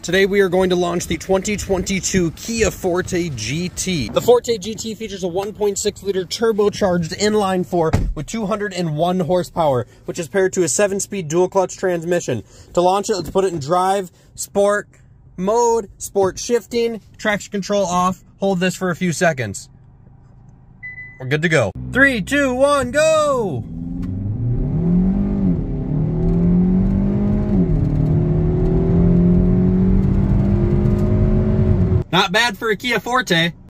Today we are going to launch the 2022 Kia Forte GT. The Forte GT features a 1.6-liter turbocharged inline-4 with 201 horsepower, which is paired to a 7-speed dual-clutch transmission. To launch it, let's put it in drive, sport mode, sport shifting, traction control off. Hold this for a few seconds. We're good to go. 3, 2, 1, go! Not bad for a Kia Forte.